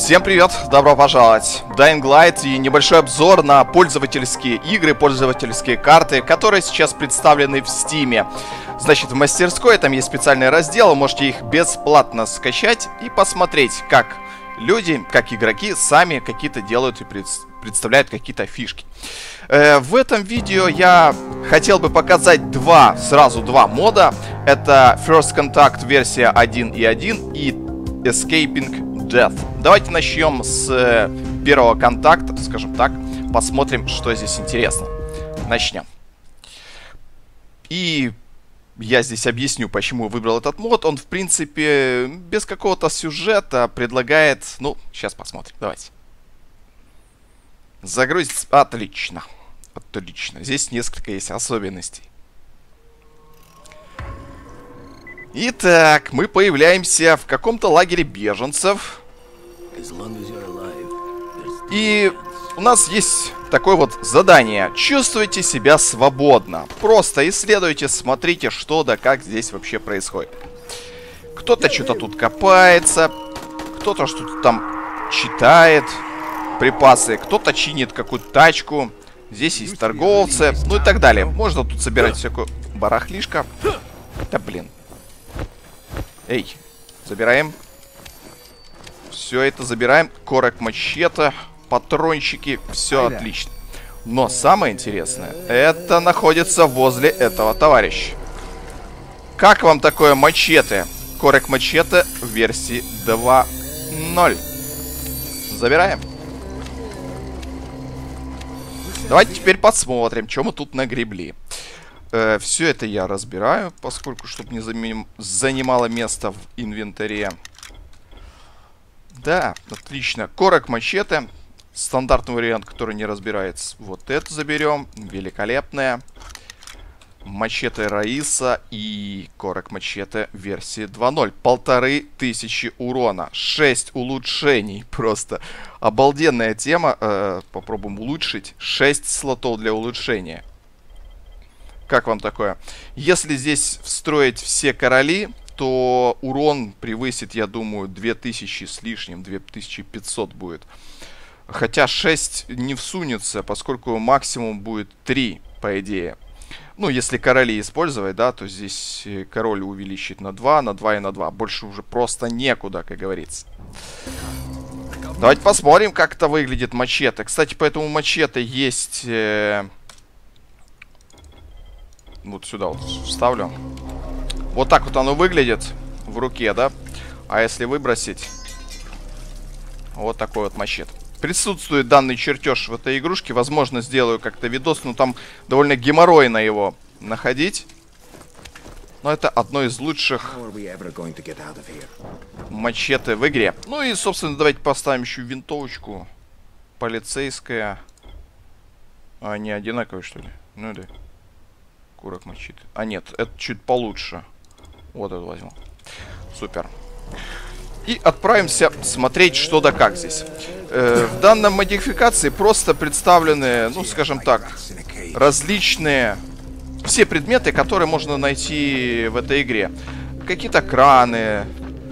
Всем привет, добро пожаловать! Dying Light и небольшой обзор на пользовательские игры, пользовательские карты, которые сейчас представлены в Steam. Значит, в мастерской там есть специальный раздел, вы можете их бесплатно скачать и посмотреть, как люди, как игроки сами какие-то делают и представляют какие-то фишки. В этом видео я хотел бы показать сразу два мода. Это First Contact версия 1.1 и Escaping Death. Давайте начнем с первого контакта, скажем так. Посмотрим, что здесь интересно. Начнем. И я здесь объясню, почему выбрал этот мод. Он, в принципе, без какого-то сюжета предлагает... Ну, сейчас посмотрим. Давайте. Загрузить. Отлично. Отлично. Здесь несколько есть особенностей. Итак, мы появляемся в каком-то лагере беженцев. И у нас есть такое вот задание. Чувствуйте себя свободно. Просто исследуйте, смотрите, что да как здесь вообще происходит. Кто-то что-то тут копается, кто-то что-то там читает припасы, кто-то чинит какую-то тачку. Здесь есть торговцы, ну и так далее. Можно тут собирать всякую барахлишко. Да блин. Эй, забираем. Все это забираем. Корок мачете, патрончики, все отлично. Но самое интересное, это находится возле этого товарища. Как вам такое мачете? Корок мачете в версии 2.0. Забираем. Давайте теперь посмотрим, что мы тут нагребли. Все это я разбираю, поскольку, чтобы не занимало место в инвентаре. Да, отлично. Корок мачете. Стандартный вариант, который не разбирается. Вот это заберем. Великолепная. Мачете Раиса и корок мачете версии 2.0. 1500 урона. 6 улучшений. Просто обалденная тема. Попробуем улучшить. 6 слотов для улучшения. Как вам такое? Если здесь встроить все короли, то урон превысит, я думаю, 2000 с лишним, 2500 будет. Хотя 6 не всунется, поскольку максимум будет 3, по идее. Ну, если короли использовать, да, то здесь король увеличит на 2, на 2 и на 2. Больше уже просто некуда, как говорится. Давайте посмотрим, как это выглядит мачете. Кстати, по этому мачете есть... Вот сюда вот вставлю. Вот так вот оно выглядит в руке, да? А если выбросить, вот такой вот мачете. Присутствует данный чертеж в этой игрушке. Возможно, сделаю как-то видос, но там довольно геморройно его находить. Но это одно из лучших мачете в игре. Ну и, собственно, давайте поставим еще винтовочку. Полицейская. А, не одинаковые, что ли? Ну да. Курок мачете. А нет, это чуть получше. Вот это возьму. Супер. И отправимся смотреть, что да как здесь. В данной модификации просто представлены, ну, скажем так, различные... Все предметы, которые можно найти в этой игре. Какие-то краны.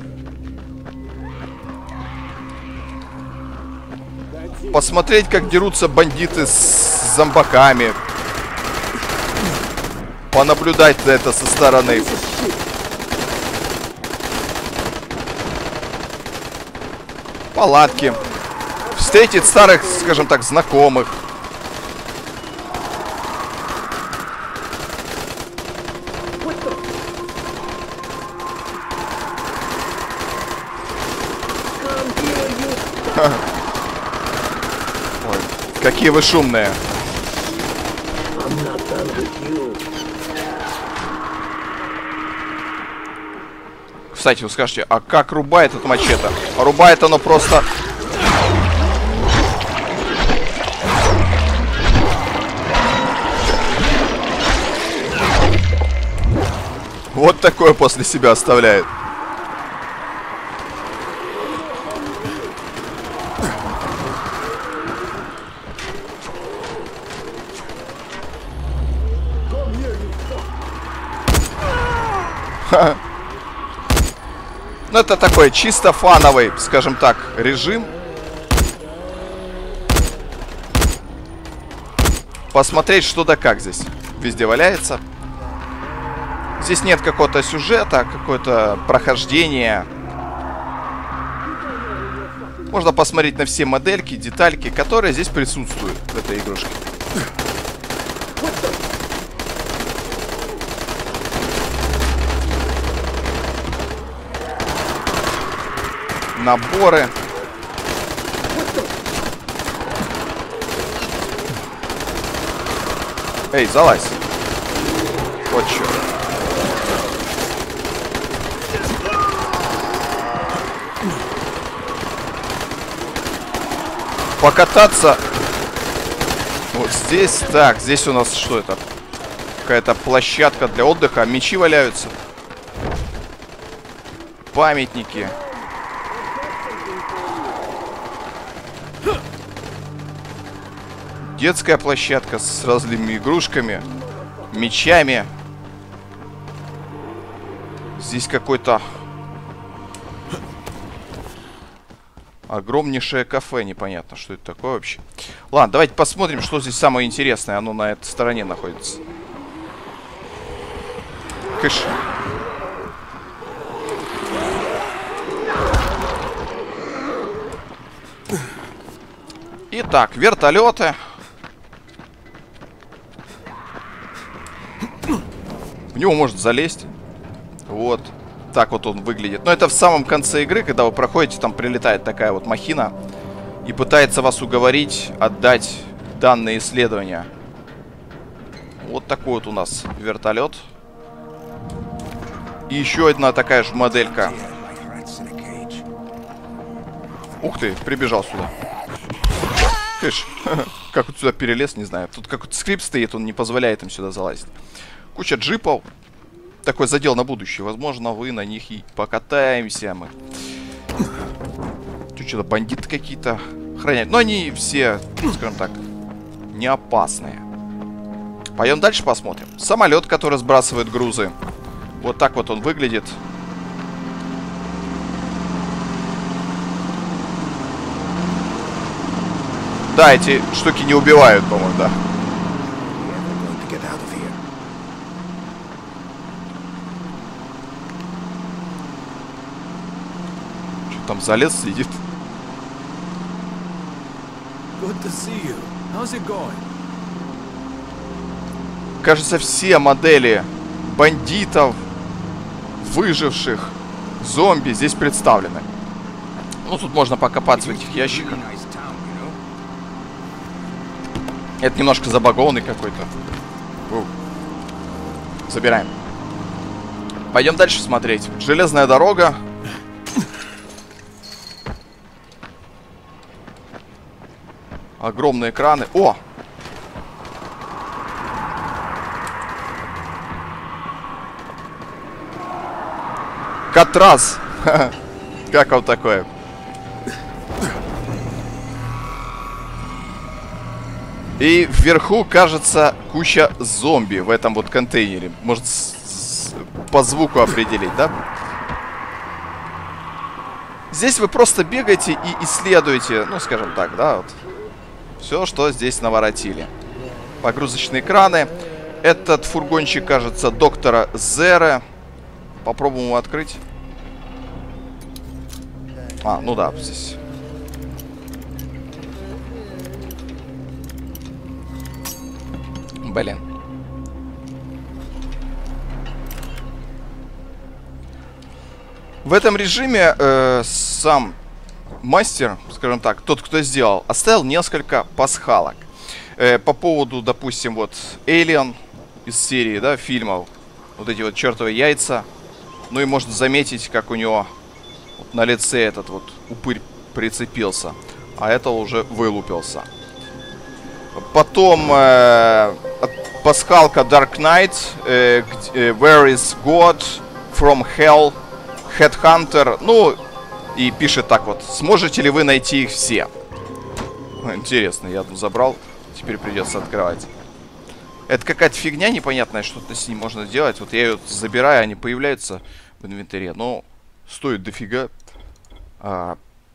Посмотреть, как дерутся бандиты с зомбаками. Понаблюдать за это со стороны. Палатки. Встретить старых, скажем так, знакомых. Ой, какие вы шумные. Кстати, вы скажете, а как рубает это мачете? А рубает оно просто... Вот такое после себя оставляет. Ну, это такой чисто фановый, скажем так, режим. посмотреть, что да как здесь везде валяется. Здесь нет какого-то сюжета, какое-то прохождение. Можно посмотреть на все модельки, детальки, которые здесь присутствуют в этой игрушке. Наборы. Эй, залазь. Вот чё. Покататься вот здесь. Так, здесь у нас что это? Какая-то площадка для отдыха. Мечи валяются. Памятники. Детская площадка с разными игрушками, мечами. Здесь какой-то огромнейшее кафе. Непонятно, что это такое вообще. Ладно, давайте посмотрим, что здесь самое интересное. Оно на этой стороне находится. Кыш. Итак, вертолеты. В него может залезть. Вот. Так вот он выглядит. Но это в самом конце игры, когда вы проходите, там прилетает такая вот махина и пытается вас уговорить отдать данные исследования. Вот такой вот у нас вертолет. И еще одна такая же моделька. Ух ты, прибежал сюда. Кыш. Как вот сюда перелез, не знаю. Тут какой-то скрипт стоит, он не позволяет им сюда залазить. Куча джипов. Такой задел на будущее. Возможно, вы на них и покатаемся мы. Тут что-то бандиты какие-то хранят. Но они все, скажем так, не опасные. Пойдем дальше посмотрим. Самолет, который сбрасывает грузы. Вот так вот он выглядит. Да, эти штуки не убивают, по-моему, да. Что там залез, сидит? Кажется, все модели бандитов, выживших, зомби здесь представлены. Ну, тут можно покопаться в этих ящиках. Это немножко забагованный какой-то. Забираем. Пойдем дальше смотреть. Железная дорога. Огромные краны. О! Катрас. Как он такое? И вверху, кажется, куча зомби в этом вот контейнере. Может, по звуку определить, да? Здесь вы просто бегаете и исследуете, ну, скажем так, да, вот. Все, что здесь наворотили. Погрузочные краны. Этот фургончик, кажется, доктора Зера. Попробуем его открыть. А, ну да, здесь. Блин. В этом режиме сам мастер, скажем так, тот, кто сделал, оставил несколько пасхалок. По поводу, допустим, вот Alien из серии, да, фильмов. Вот эти вот чертовы яйца. Ну и можно заметить, как у него вот на лице этот вот упырь прицепился. А это уже вылупился. Потом пасхалка Dark Knight, Where is God? From Hell, Headhunter. Ну, и пишет так вот. Сможете ли вы найти их все? Интересно, я одну забрал. Теперь придется открывать. Это какая-то фигня непонятная, что-то с ним можно делать. Вот я ее забираю, они появляются в инвентаре. Но стоит дофига.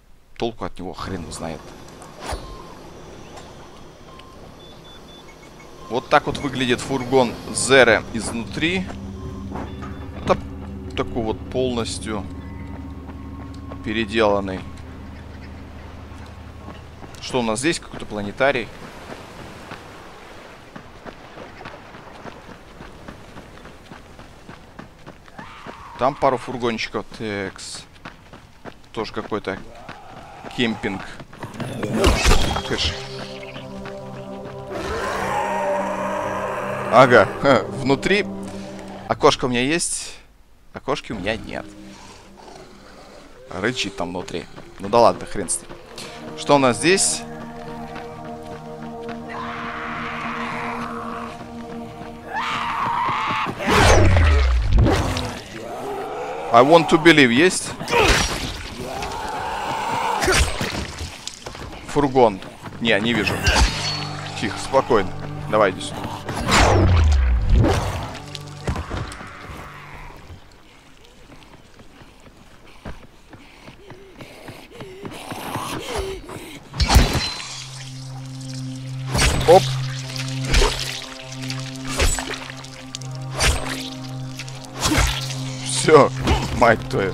Толку от него хрен знает. Вот так вот выглядит фургон Zere изнутри. Это такой вот полностью переделанный. Что у нас здесь? Какой-то планетарий. Там пару фургончиков. Текс. Тоже какой-то кемпинг. Кэш. Ага. Внутри окошко у меня есть. Окошки у меня нет. Рычит там внутри. Ну да ладно, хрен с ним. Что у нас здесь? I want to believe есть? Фургон. Не вижу. Тихо, спокойно. Давай иди сюда. Оп. Все, мать твою.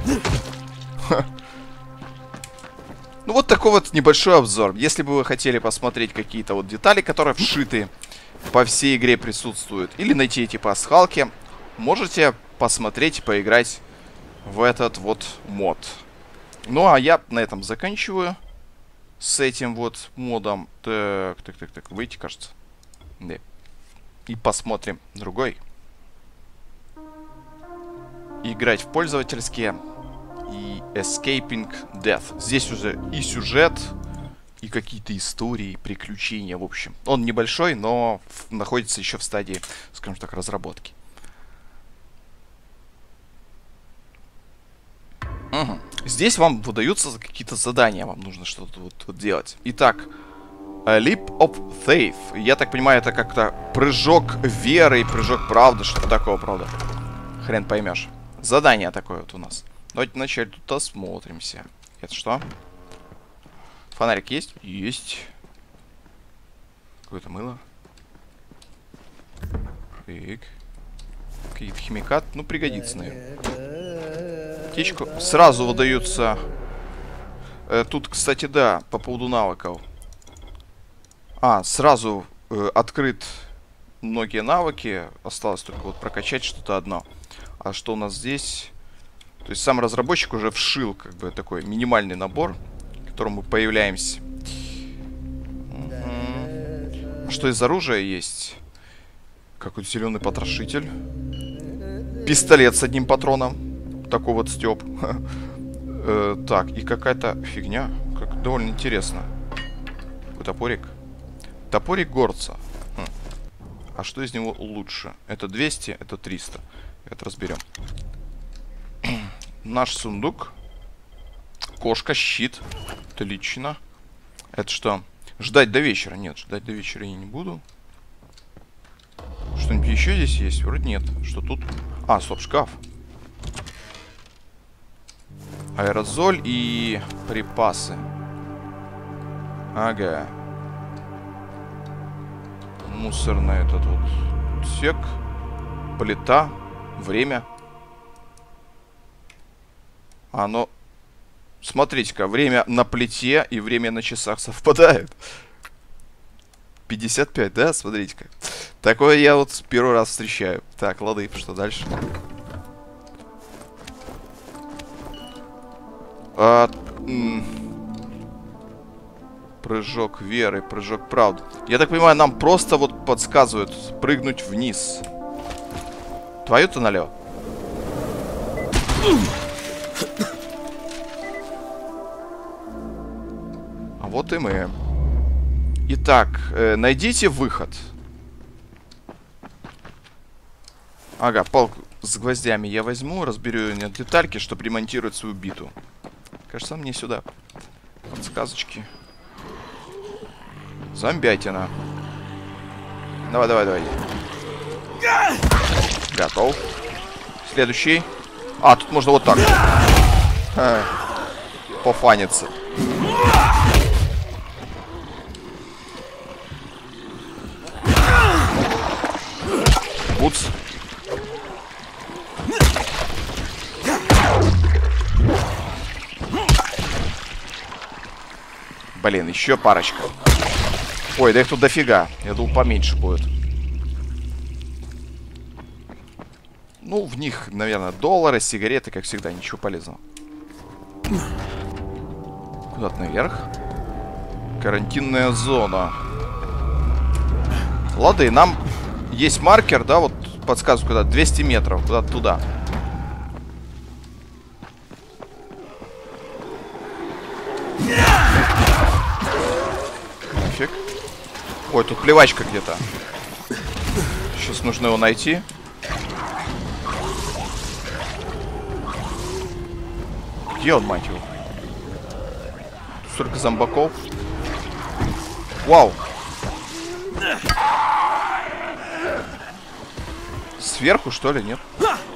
Ну вот такой вот небольшой обзор. Если бы вы хотели посмотреть какие-то вот детали, которые вшиты по всей игре присутствуют, или найти эти пасхалки, можете посмотреть, поиграть в этот вот мод. Ну а я на этом заканчиваю. С этим вот модом. Так. Выйти, кажется. Да. И посмотрим другой. Играть в пользовательские. И Escaping Death. Здесь уже и сюжет, и какие-то истории, приключения, в общем. Он небольшой, но находится еще в стадии, скажем так, разработки. Угу. Здесь вам выдаются какие-то задания, вам нужно что-то вот делать. Итак, Leap of Faith. Я так понимаю, это как-то прыжок веры, прыжок правды, что-то такого, правда. Хрен поймешь. Задание такое вот у нас. Давайте вначале тут осмотримся. Это что? Фонарик есть? Есть. Какое-то мыло. Так. Какие-то химикаты. Ну, пригодится, наверное. Птичку. Сразу выдаются. Тут, кстати, да, по поводу навыков. Сразу открыт многие навыки. Осталось только вот прокачать что-то одно. А что у нас здесь? То есть сам разработчик уже вшил как бы такой минимальный набор, в котором мы появляемся. Что из оружия есть? Какой-то зеленый потрошитель. Пистолет с одним патроном. Такой вот стёб. Так, и какая-то фигня. Как довольно интересно. Какой топорик. Топорик горца. А что из него лучше? Это 200, это 300. Это разберем. Наш сундук. Кошка, щит. Отлично. Это что? Ждать до вечера. Нет, ждать до вечера я не буду. Что-нибудь еще здесь есть? Вроде нет. Что тут? Стоп, шкаф. Аэрозоль и припасы. Ага. Мусорный этот вот отсек. Плита. Время. Оно... Смотрите-ка, время на плите и время на часах совпадает. 55, да? Смотрите-ка. Такое я вот первый раз встречаю. Так, лады, что дальше? Прыжок веры, прыжок правды. Я так понимаю, нам просто вот подсказывают прыгнуть вниз. Твою-то налево. А вот и мы. Итак, найдите выход. Ага, палку с гвоздями я возьму, разберу ее на детальки, чтобы ремонтировать свою биту. Кажется, мне сюда. Подсказочки. Зомбятина. Давай. Готов. Следующий. Тут можно вот так. Пофаниться. Блин, еще парочка. Ой, да их тут дофига. Я думал, поменьше будет. Ну, в них, наверное, доллары, сигареты, как всегда, ничего полезного. Куда-то наверх. Карантинная зона. Лады, нам есть маркер, да, вот подсказываю, куда 200 метров, куда-то туда. Нафиг. Ой, тут плевачка где-то. Сейчас нужно его найти. Где он, мать его? Тут столько зомбаков. Вау. Сверху, что ли, нет?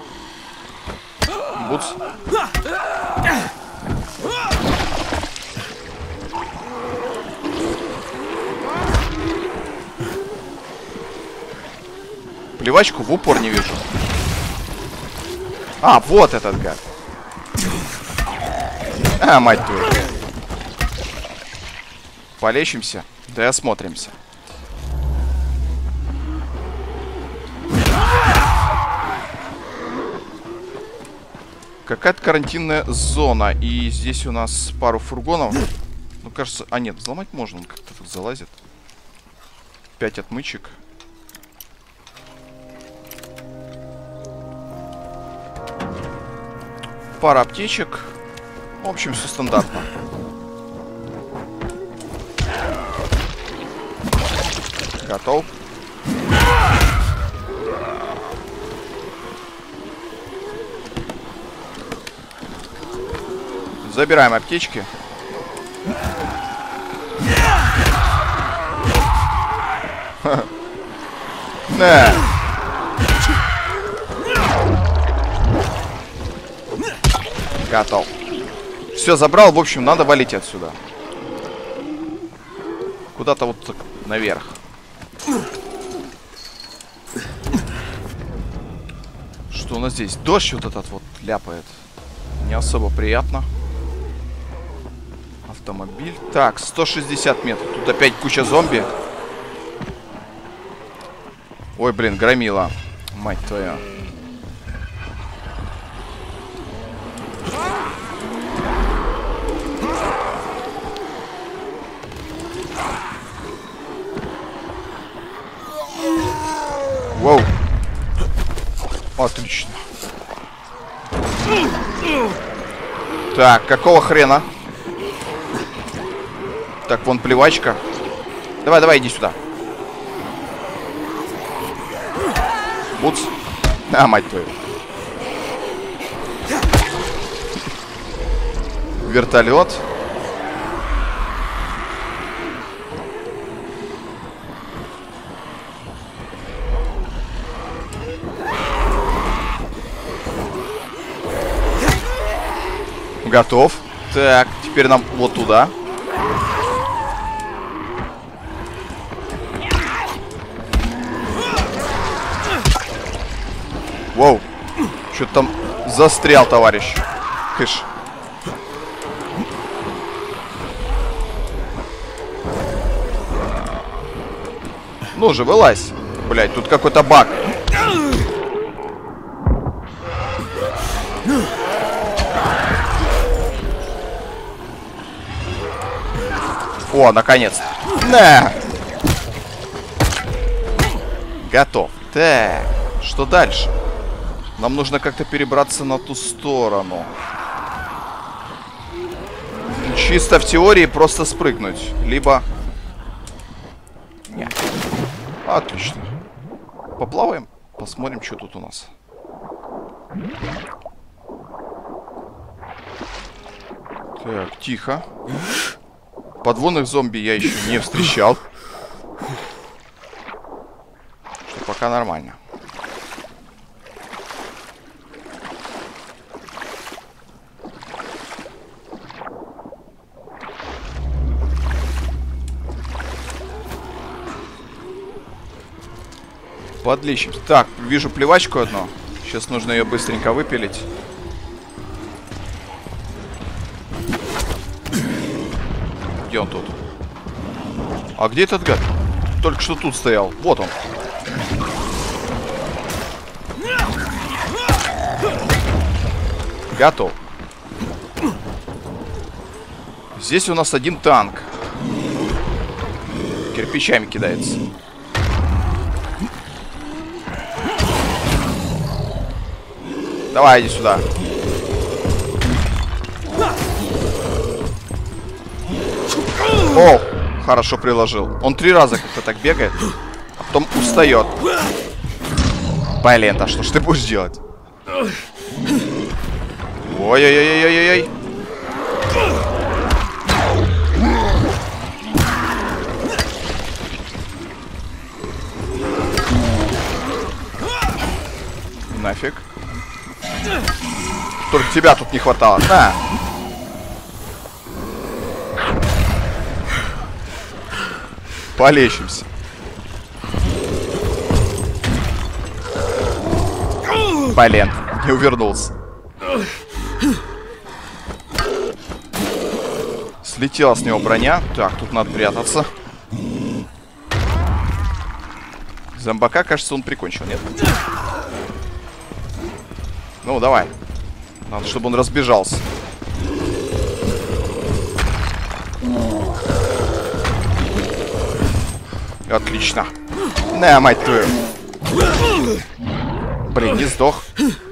Бутс. Плевачку в упор не вижу. А, вот этот гад. А, мать твою. Полечимся, да и осмотримся. Какая-то карантинная зона. И здесь у нас пару фургонов. Ну, кажется... А, нет, взломать можно. Он как-то тут залазит. 5 отмычек. Пара аптечек. В общем, все стандартно. Готов. Забираем аптечки. На. Готов. Все, забрал. В общем, надо валить отсюда. Куда-то вот так наверх. Что у нас здесь? Дождь вот этот вот ляпает. Не особо приятно. Автомобиль. Так, 160 метров. Тут опять куча зомби. Ой, блин, громила. Мать твоя. Воу. Отлично. Так, какого хрена? Так, вон плевачка. Давай, давай, иди сюда. Бутс. А, мать твою. Вертолет. Готов. Так, теперь нам вот туда. Воу. Что-то там застрял, товарищ. Кыш. Ну же, вылазь. Блять, тут какой-то баг. О, наконец-то. На! Готов. Так, что дальше? Нам нужно как-то перебраться на ту сторону. Чисто в теории просто спрыгнуть. Либо... Нет. Отлично. Поплаваем. Посмотрим, что тут у нас. Так, тихо. Подводных зомби я еще не встречал. Что пока нормально. Подлечимся. Так, вижу плевачку одну. Сейчас нужно ее быстренько выпилить. Где он тут? А где этот гад? Только что тут стоял. Вот он. Готов. Здесь у нас один танк. Кирпичами кидается. Давай, иди сюда. О, хорошо приложил. Он 3 раза как-то так бегает, а потом устает. Блин, а что ж ты будешь делать? Ой-ой-ой-ой-ой-ой. Нафиг. Только тебя тут не хватало. На. Полечимся. Блин, не увернулся. Слетела с него броня. Так, тут надо прятаться. Зомбака, кажется, он прикончил, нет? Ну, давай. Надо, чтобы он разбежался. Отлично. На, мать твою. Блин, не сдох.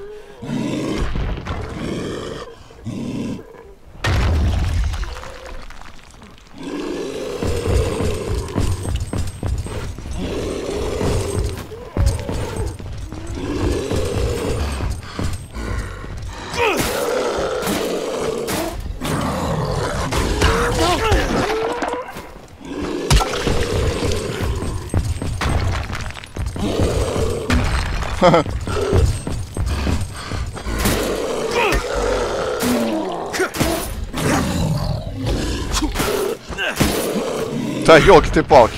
Да, елки-ты-палки.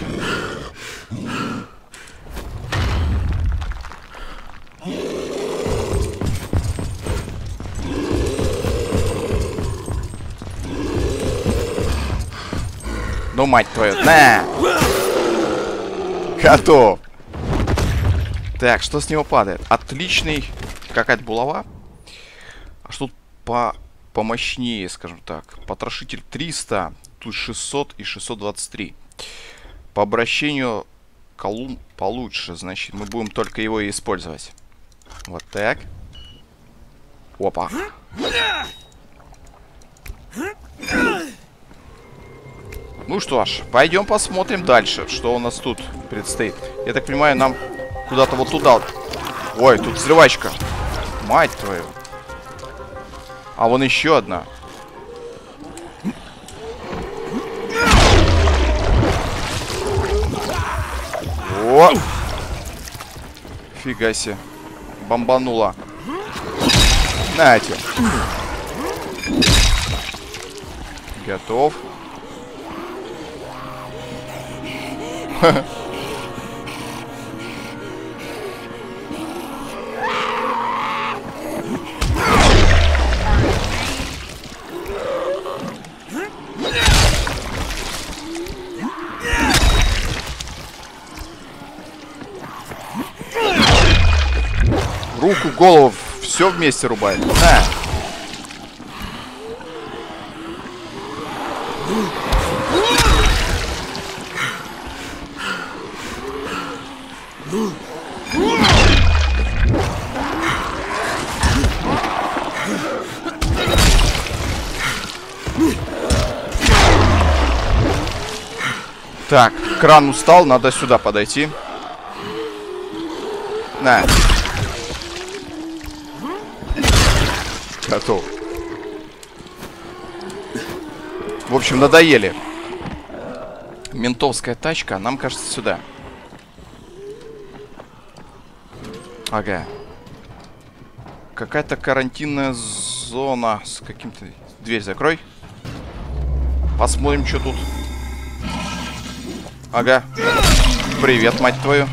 Ну, мать твою, на! Готов. Так, что с него падает? Отличный. Какая-то булава. А что тут помощнее, скажем так? Потрошитель 300. Тут 600 и 623. По обращению колумн получше. Значит, мы будем только его и использовать. Вот так. Опа. Ну что ж, пойдем посмотрим дальше, что у нас тут предстоит. Я так понимаю, нам куда-то вот туда. Ой, тут взрывачка. Мать твою. А вон еще одна. О! Фига себе. Бомбанула. Нате. Готов. Руку, голову, все вместе рубает. На. Так, кран устал, надо сюда подойти. На. Готов. В общем, надоели. Ментовская тачка, нам кажется, сюда. Ага. Какая-то карантинная зона с каким-то... Дверь закрой. Посмотрим, что тут. Ага. Привет, мать твою.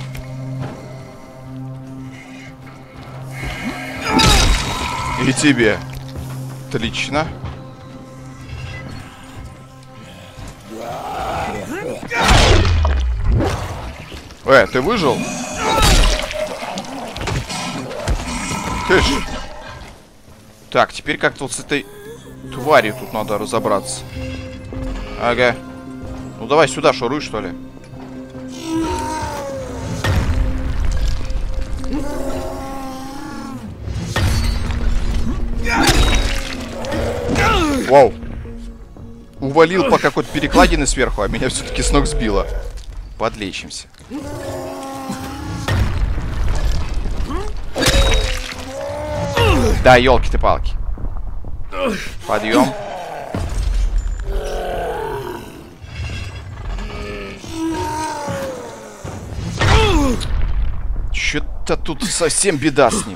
И тебе. Отлично. Ты выжил? Ты ж... Так, теперь как-то вот с этой тварью тут надо разобраться. Ага. Ну давай сюда шуруй, что ли. Вау. Увалил по какой-то перекладине сверху, а меня все-таки с ног сбило. Подлечимся. Да, елки-ты-палки. Подъем. Что-то тут совсем беда с ним.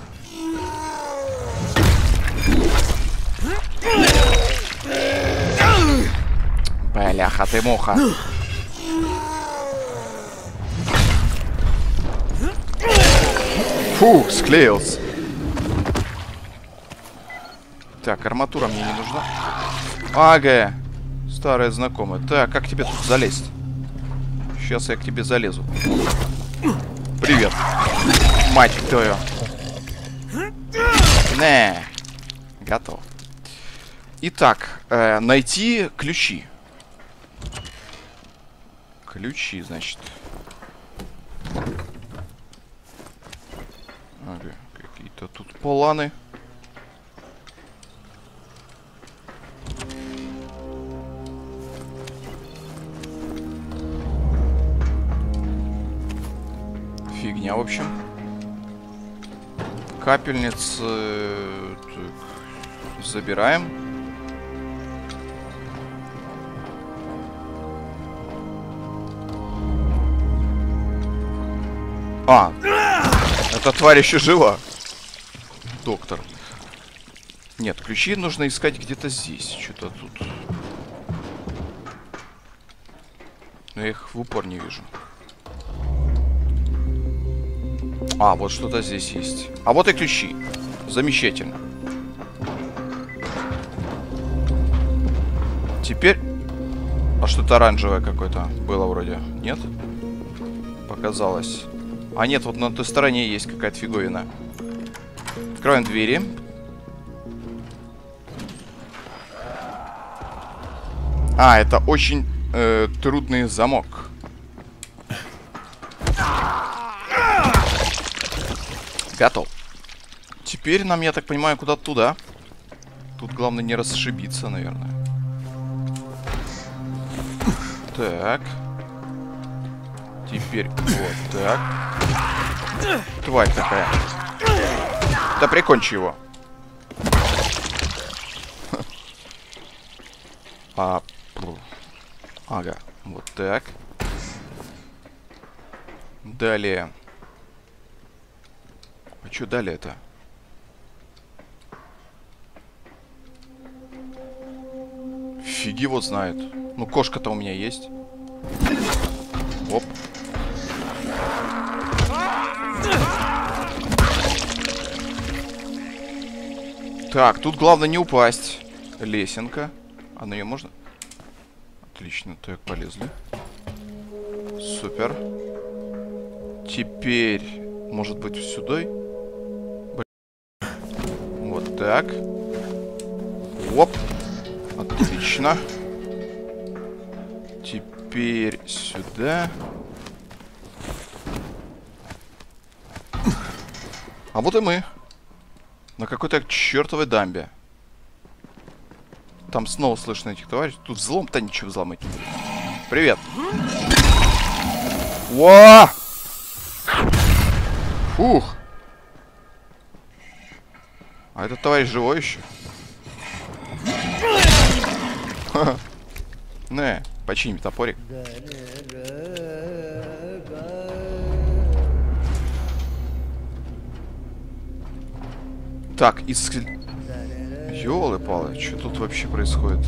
Бляха ты муха. Фу, склеился. Так, арматура мне не нужна. Ага, старая знакомая. Так, как тебе тут залезть? Сейчас я к тебе залезу. Привет. Мать твою. Не. Готов. Итак, найти ключи. Ключи, значит. Ага, какие-то тут планы. Фигня, в общем. Капельницы забираем. А, эта тварь еще жива. Доктор. Нет, ключи нужно искать где-то здесь. Что-то тут. Но я их в упор не вижу. А, вот что-то здесь есть. А вот и ключи. Замечательно. Теперь... А что-то оранжевое какое-то было вроде. Нет? Показалось. А нет, вот на той стороне есть какая-то фиговина. Откроем двери. А, это очень трудный замок. Готов. Теперь нам, я так понимаю, куда-то туда. Тут главное не расшибиться, наверное. Так. Теперь вот так. Тварь такая. Да прикончи его. Ага, вот так. Далее. А что далее-то? Фиги вот знает. Ну, кошка-то у меня есть. Оп. Так, тут главное не упасть. Лесенка. А на нее можно? Отлично, так, полезли. Супер. Теперь, может быть, сюда? Вот так. Оп. Отлично. Теперь сюда. А вот и мы. На какой-то чертовой дамбе. Там снова слышно этих товарищей. Тут взлом-то ничего взломать не будет. Привет. Во! Фух. А этот товарищ живой еще? Не, починим топорик. Так, ёлы-палы, что тут вообще происходит?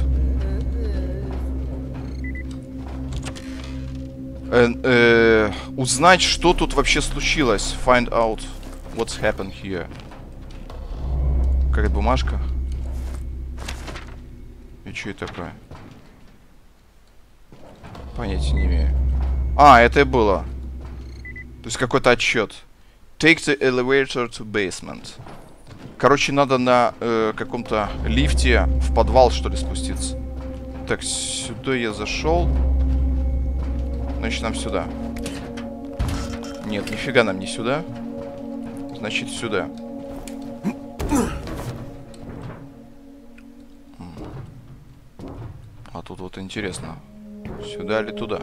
Узнать, что тут вообще случилось. Find out what's happened here. Какая бумажка? И что это такое? Понятия не имею. А, это и было. То есть какой-то отчет. Take the elevator to basement. Короче, надо на каком-то лифте в подвал, что ли, спуститься. Так, сюда я зашел. Значит, нам сюда. Нет, нифига нам не сюда. Значит, сюда. А тут вот интересно. Сюда или туда?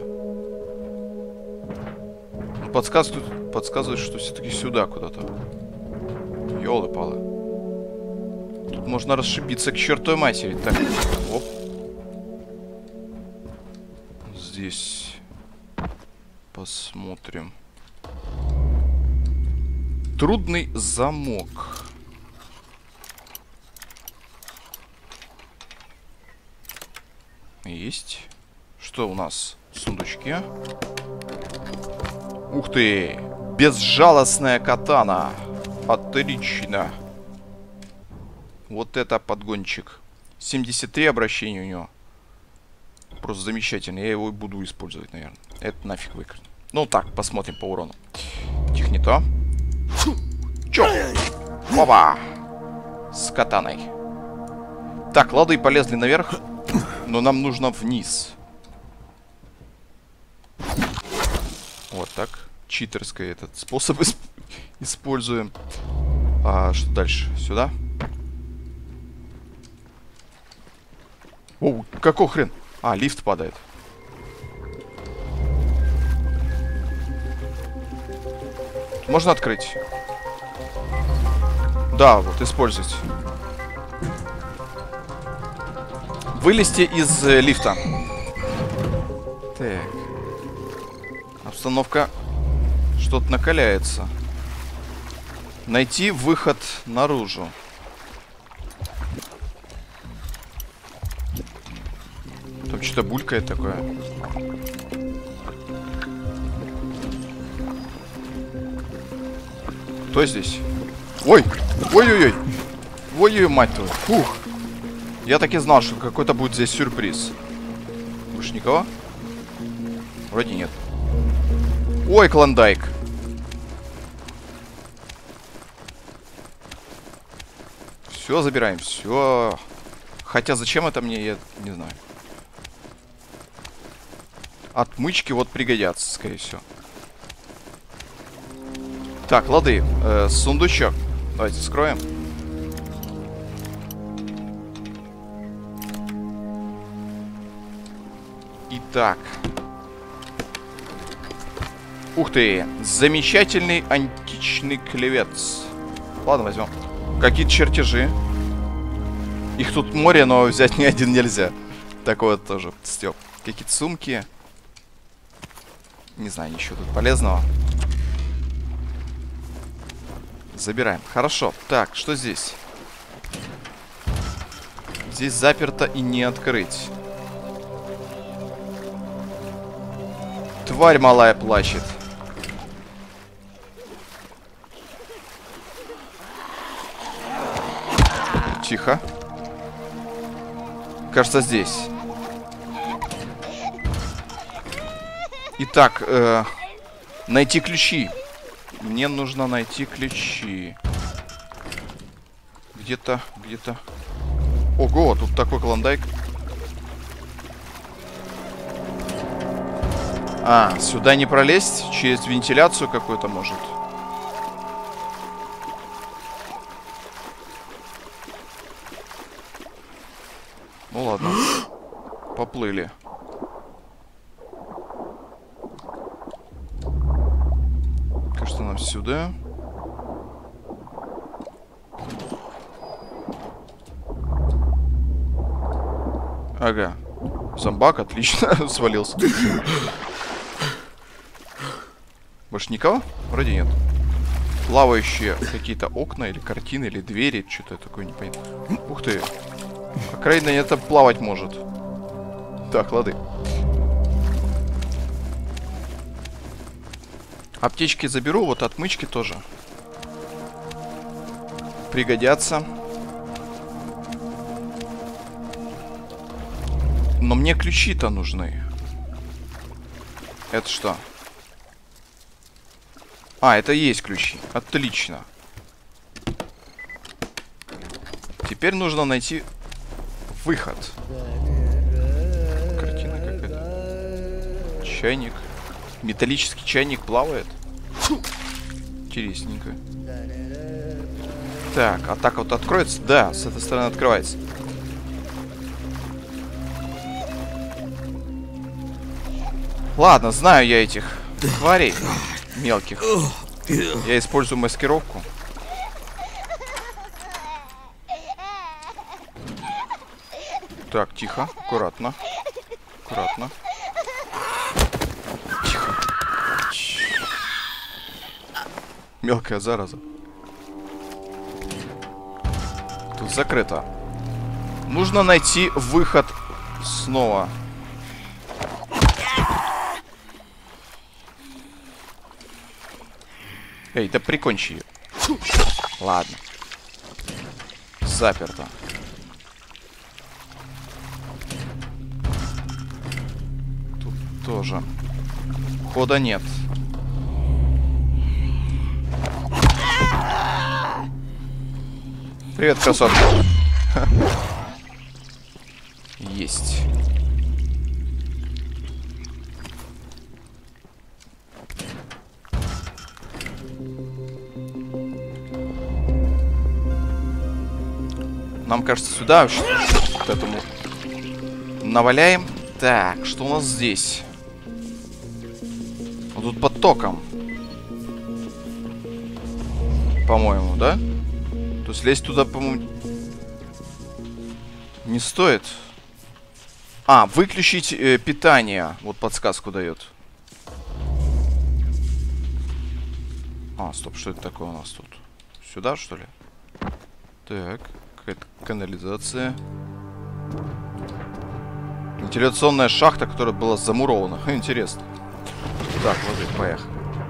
Ну, подсказывает, что все-таки сюда куда-то. Ёлы-палы. Тут можно расшибиться к чертовой матери. Так, оп. Здесь посмотрим. Трудный замок. Есть. Что у нас в сундучке? Ух ты! Безжалостная катана. Отлично. Вот это подгончик. 73 обращения у него. Просто замечательно. Я его и буду использовать, наверное. Это нафиг выкрыть. Ну так, посмотрим по урону. Тихо, не то. Чё? Опа! С катаной. Так, лады полезли наверх. Но нам нужно вниз. Вот так. Читерский этот способ используем. А что дальше? Сюда? О, какой хрен? А, лифт падает. Можно открыть? Да, вот, использовать. Вылезти из лифта. Так. Обстановка что-то накаляется. Найти выход наружу. Там что-то булькает такое. Кто здесь? Ой! Ой-ой-ой! Ой-ой, мать твою! Фух! Я так и знал, что какой-то будет здесь сюрприз. Больше никого? Вроде нет. Ой, клондайк! Все, забираем, все. Хотя зачем это мне, я не знаю. Отмычки вот пригодятся, скорее всего. Так, лады. Сундучок. Давайте вскроем. Итак. Ух ты. Замечательный античный клевец. Ладно, возьмем. Какие-то чертежи. Их тут море, но взять ни один нельзя. Такое тоже стёб. Какие-то сумки. Не знаю, ничего тут полезного. Забираем. Хорошо. Так, что здесь? Здесь заперто и не открыть. Тварь малая плачет. Тихо. Кажется, здесь. Итак, найти ключи. Мне нужно найти ключи. Где-то, где-то. Ого, тут такой клондайк. А, сюда не пролезть? Через вентиляцию какую-то может. Ну ладно. Поплыли. Кажется, нам сюда. Ага. Зомбак, отлично, свалился. Больше никого? Вроде нет. Плавающие какие-то окна или картины, или двери. Что-то такое непонятно. Ух ты. По крайней мере, это плавать может. Так, лады. Аптечки заберу, вот отмычки тоже пригодятся. Но мне ключи-то нужны. Это что? А, это и есть ключи. Отлично. Теперь нужно найти выход. Картина какая-то. Чайник. Металлический чайник плавает. Интересненько. Так, а так вот откроется? Да, с этой стороны открывается. Ладно, знаю я этих тварей мелких. Я использую маскировку. Так, тихо, аккуратно. Аккуратно. Тихо. Мелкая зараза. Тут закрыто. Нужно найти выход снова. Эй, да прикончи ее. Ладно. Заперто. Тут тоже. Хода нет. Привет, красотка. Есть. Нам кажется, сюда к этому наваляем. Так, что у нас здесь? Вот тут под током. По-моему, да? То есть лезть туда, по-моему, не стоит. А, выключить питание. Вот подсказку дает. А, стоп, что это такое у нас тут? Сюда, что ли? Так, какая-то канализация. Вентиляционная шахта, которая была замурована. Интересно. Так, вот, поехали.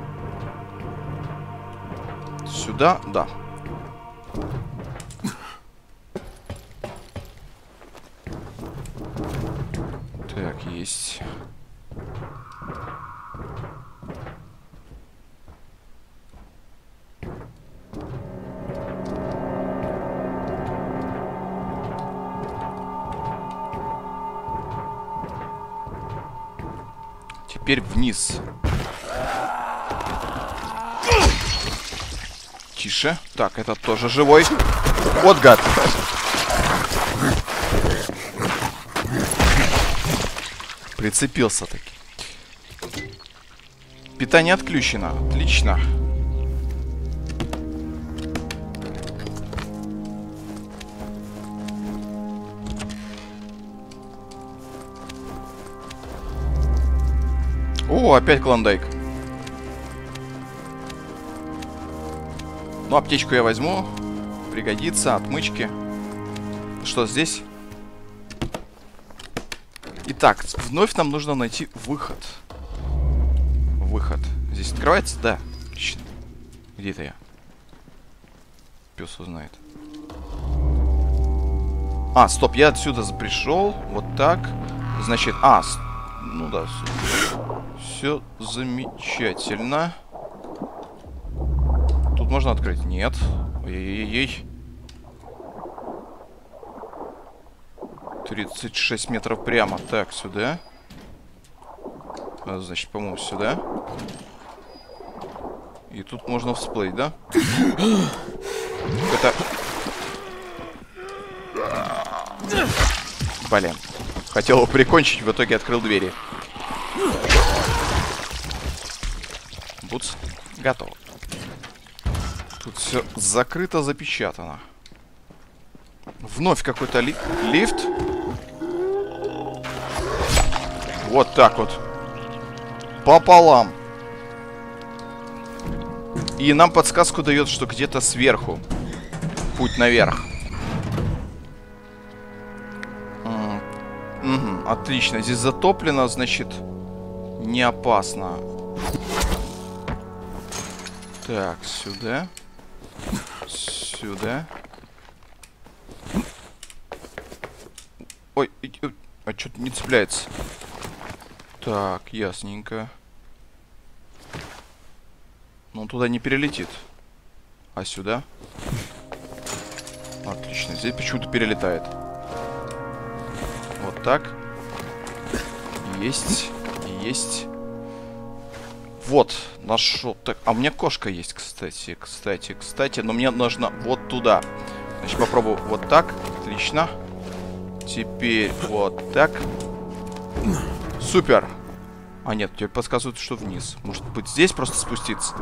Сюда, да. Так, есть. Теперь вниз. Тише. Так, этот тоже живой. Вот гад. Прицепился таки. Питание отключено. Отлично. О, опять клондайк. Ну, аптечку я возьму. Пригодится. Отмычки. Что здесь? Итак, вновь нам нужно найти выход. Выход. Здесь открывается? Да. Отлично. Где это я? Пес узнает. А, стоп, я отсюда пришел. Вот так. Значит, ну да. Все замечательно. Тут можно открыть? Нет. Ой-ой-ой. 36 метров прямо. Так, сюда. Значит, по-моему, сюда. И тут можно всплыть, да? Это... Блин. Хотел его прикончить, в итоге открыл двери. Буц. Готово. Тут все закрыто, запечатано. Вновь какой-то лифт. Вот так вот. Пополам. И нам подсказку дает, что где-то сверху путь наверх. Угу, отлично. Здесь затоплено, значит, не опасно. Так, сюда. Сюда. Ой, а что-то не цепляется. Так, ясненько. Но он туда не перелетит. А сюда? Отлично. Здесь почему-то перелетает. Вот так. Есть. Есть. Вот. Нашел. Так, а у меня кошка есть, кстати. Кстати. Но мне нужно вот туда. Значит, попробую вот так. Отлично. Теперь вот так. Супер. А нет, тебе подсказывают, что вниз. Может быть, здесь просто спуститься?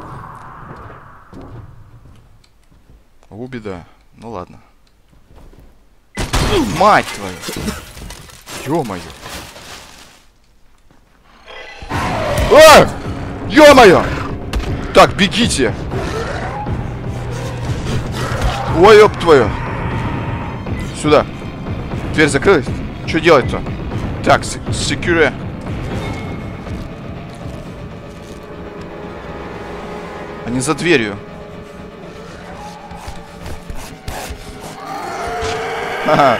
О, беда. Ну ладно. Мать твою! Ё-моё! А! Ё-моё! Так, бегите! Ой, ёб твою! Сюда! Дверь закрылась? Что делать-то? Так, секюре. Они за дверью. Ага.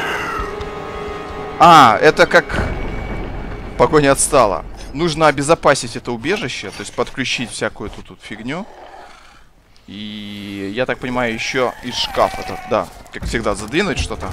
А, это как... Погоня отстала. Нужно обезопасить это убежище, то есть подключить всякую эту тут фигню. И, я так понимаю, еще из шкафа это, да, как всегда, задвинуть что-то.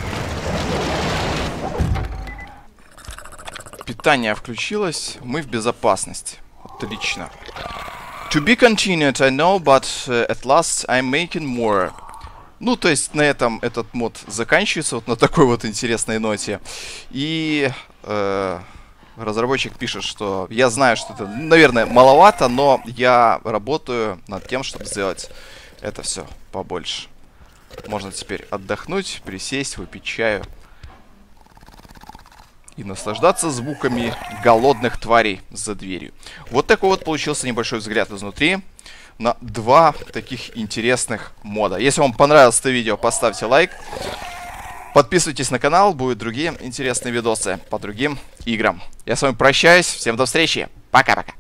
Питание включилось, мы в безопасности. Отлично. To be continued, I know, but at last I'm making more. Ну, то есть на этом этот мод заканчивается, вот на такой вот интересной ноте. И разработчик пишет, что я знаю, что это, наверное, маловато, но я работаю над тем, чтобы сделать это все побольше. Можно теперь отдохнуть, присесть, выпить чаю и наслаждаться звуками голодных тварей за дверью. Вот такой вот получился небольшой взгляд изнутри на два таких интересных мода. Если вам понравилось это видео, поставьте лайк. Подписывайтесь на канал, будут другие интересные видосы по другим играм. Я с вами прощаюсь, всем до встречи, пока-пока.